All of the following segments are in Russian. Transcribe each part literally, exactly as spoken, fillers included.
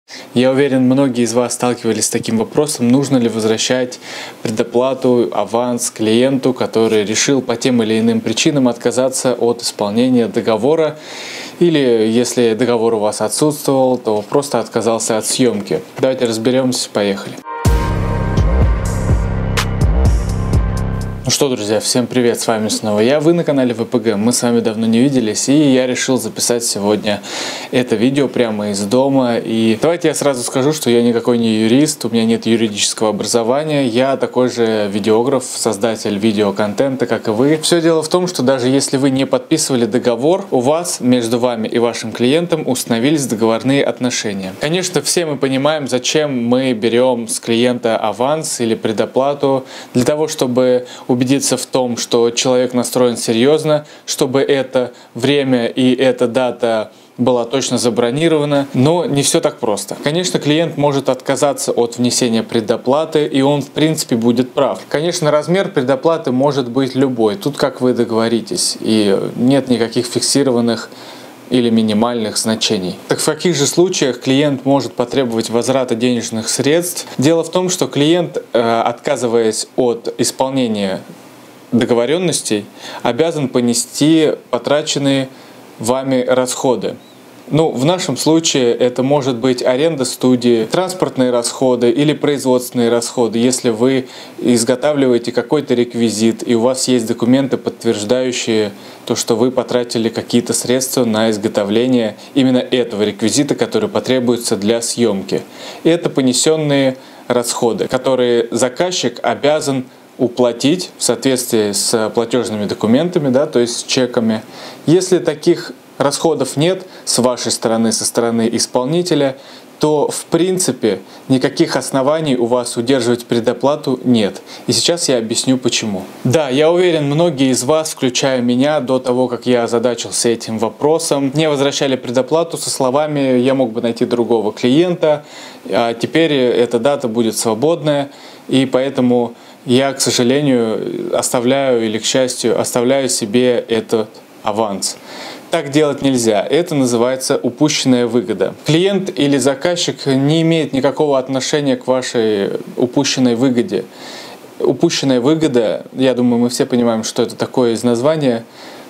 Я уверен, многие из вас сталкивались с таким вопросом, нужно ли возвращать предоплату, аванс клиенту, который решил по тем или иным причинам отказаться от исполнения договора, или если договор у вас отсутствовал, то просто отказался от съемки. Давайте разберемся, поехали. Ну что, друзья, всем привет, с вами снова я, вы на канале вэ пэ гэ, мы с вами давно не виделись, и я решил записать сегодня это видео прямо из дома. И давайте я сразу скажу, что я никакой не юрист, у меня нет юридического образования, я такой же видеограф, создатель видеоконтента, как и вы. Все дело в том, что даже если вы не подписывали договор, у вас между вами и вашим клиентом установились договорные отношения. Конечно, все мы понимаем, зачем мы берем с клиента аванс или предоплату, для того, чтобы убедиться в том, что человек настроен серьезно, чтобы это время и эта дата была точно забронирована, но не все так просто. Конечно, клиент может отказаться от внесения предоплаты, и он в принципе будет прав. Конечно, размер предоплаты может быть любой, тут как вы договоритесь, и нет никаких фиксированных или минимальных значений. Так в каких же случаях клиент может потребовать возврата денежных средств? Дело в том, что клиент, отказываясь от исполнения договоренностей, обязан понести потраченные вами расходы. Ну, в нашем случае это может быть аренда студии, транспортные расходы или производственные расходы, если вы изготавливаете какой-то реквизит и у вас есть документы, подтверждающие то, что вы потратили какие-то средства на изготовление именно этого реквизита, который потребуется для съемки. И это понесенные расходы, которые заказчик обязан уплатить в соответствии с платежными документами, да, то есть с чеками. Если таких расходов нет с вашей стороны, со стороны исполнителя, то в принципе никаких оснований у вас удерживать предоплату нет. И сейчас я объясню почему. Да, я уверен, многие из вас, включая меня, до того, как я озадачился этим вопросом, не возвращали предоплату со словами «я мог бы найти другого клиента, а теперь эта дата будет свободная, и поэтому я, к сожалению, оставляю или, к счастью, оставляю себе этот аванс». Так делать нельзя. Это называется упущенная выгода. Клиент или заказчик не имеет никакого отношения к вашей упущенной выгоде. Упущенная выгода, я думаю, мы все понимаем, что это такое из названия,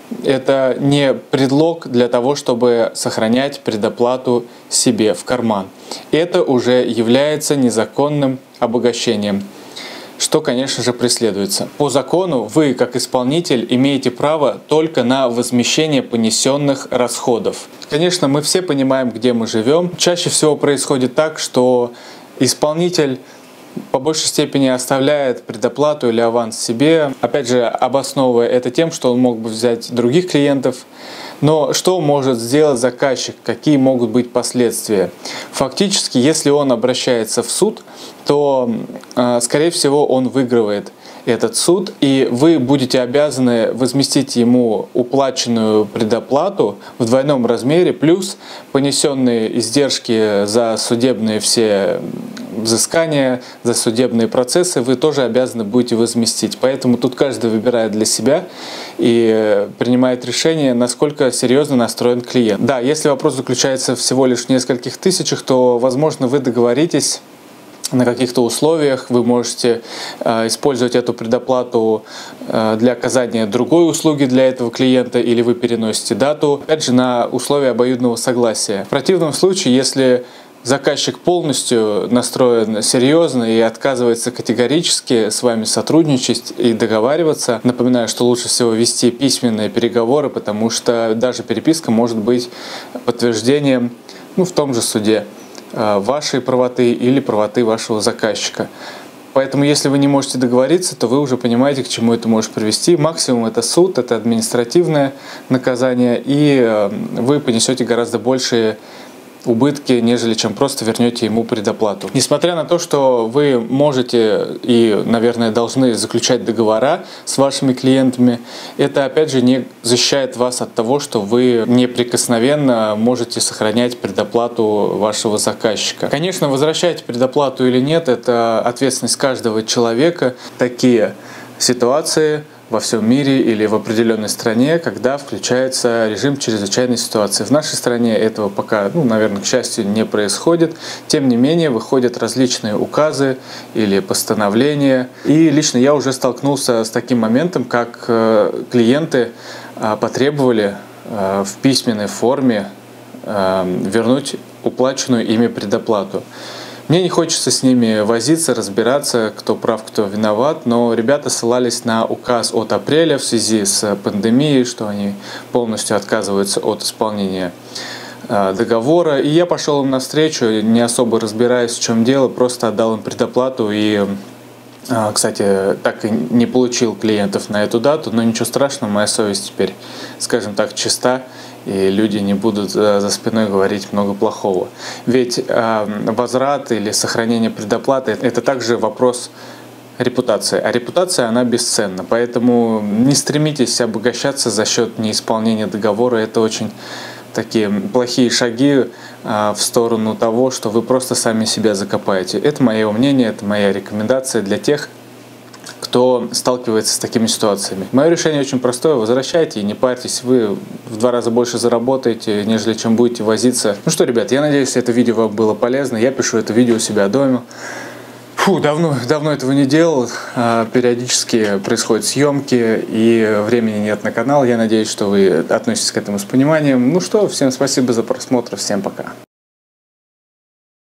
это не предлог для того, чтобы сохранять предоплату себе в карман. Это уже является незаконным обогащением, что, конечно же, преследуется. По закону вы, как исполнитель, имеете право только на возмещение понесенных расходов. Конечно, мы все понимаем, где мы живем. Чаще всего происходит так, что исполнитель по большей степени оставляет предоплату или аванс себе, опять же, обосновывая это тем, что он мог бы взять других клиентов. Но что может сделать заказчик? Какие могут быть последствия? Фактически, если он обращается в суд, то, скорее всего, он выигрывает этот суд, и вы будете обязаны возместить ему уплаченную предоплату в двойном размере, плюс понесенные издержки за судебные все взыскания, за судебные процессы вы тоже обязаны будете возместить. Поэтому тут каждый выбирает для себя и принимает решение, насколько серьезно настроен клиент. Да, если вопрос заключается всего лишь в нескольких тысячах, то, возможно, вы договоритесь на каких-то условиях, вы можете э, использовать эту предоплату э, для оказания другой услуги для этого клиента, или вы переносите дату, опять же, на условия обоюдного согласия. В противном случае, если заказчик полностью настроен серьезно и отказывается категорически с вами сотрудничать и договариваться, напоминаю, что лучше всего вести письменные переговоры, потому что даже переписка может быть подтверждением, ну, в том же суде вашей правоты или правоты вашего заказчика. Поэтому, если вы не можете договориться, то вы уже понимаете, к чему это может привести. Максимум это суд, это административное наказание, и вы понесете гораздо большие убытки, нежели чем просто вернете ему предоплату. Несмотря на то, что вы можете и, наверное, должны заключать договора с вашими клиентами, это, опять же, не защищает вас от того, что вы неприкосновенно можете сохранять предоплату вашего заказчика. Конечно, возвращать предоплату или нет, это ответственность каждого человека. Такие ситуации во всем мире или в определенной стране, когда включается режим чрезвычайной ситуации. В нашей стране этого пока, ну, наверное, к счастью, не происходит. Тем не менее, выходят различные указы или постановления. И лично я уже столкнулся с таким моментом, как клиенты потребовали в письменной форме вернуть уплаченную ими предоплату. Мне не хочется с ними возиться, разбираться, кто прав, кто виноват, но ребята ссылались на указ от апреля в связи с пандемией, что они полностью отказываются от исполнения договора. И я пошел им навстречу, не особо разбираясь, в чем дело, просто отдал им предоплату и, кстати, так и не получил клиентов на эту дату, но ничего страшного, моя совесть теперь, скажем так, чиста, и люди не будут за спиной говорить много плохого. Ведь возврат или сохранение предоплаты – это также вопрос репутации, а репутация, она бесценна, поэтому не стремитесь обогащаться за счет неисполнения договора, это очень такие плохие шаги в сторону того, что вы просто сами себя закопаете. Это мое мнение, это моя рекомендация для тех, кто сталкивается с такими ситуациями. Мое решение очень простое: возвращайте и не парьтесь, вы в два раза больше заработаете, нежели чем будете возиться. Ну что, ребят, я надеюсь, это видео вам было полезно. Я пишу это видео у себя дома. Фу, давно, давно этого не делал. Периодически происходят съемки и времени нет на канал. Я надеюсь, что вы относитесь к этому с пониманием. Ну что, всем спасибо за просмотр, всем пока.